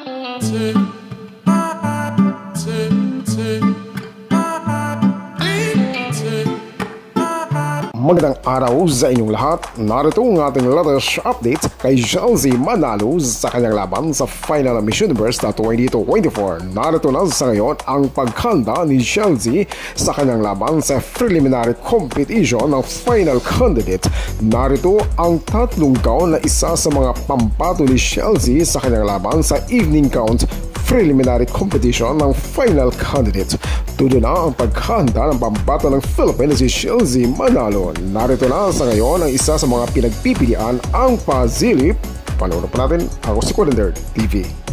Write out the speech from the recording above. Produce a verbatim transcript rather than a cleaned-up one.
Magandang araw sa inyong lahat. Narito ang ating latest update kay Chelsea Manalo sa kanyang laban sa final Miss Universe na twenty twenty-four. Narito na sa ngayon ang paghanda ni Chelsea sa kanyang laban sa preliminary competition ng final candidate. Narito ang tatlong count na isa sa mga pambato ni Chelsea sa kanyang laban sa evening count preliminary competition ng final candidate. Tudo na ang paghanda ng pambato ng Philippines si Chelsea Manalo. Narito na sa ngayon ang isa sa mga pinagpipilian ang pasilip. Panoorin po natin. Ako si Codender T V.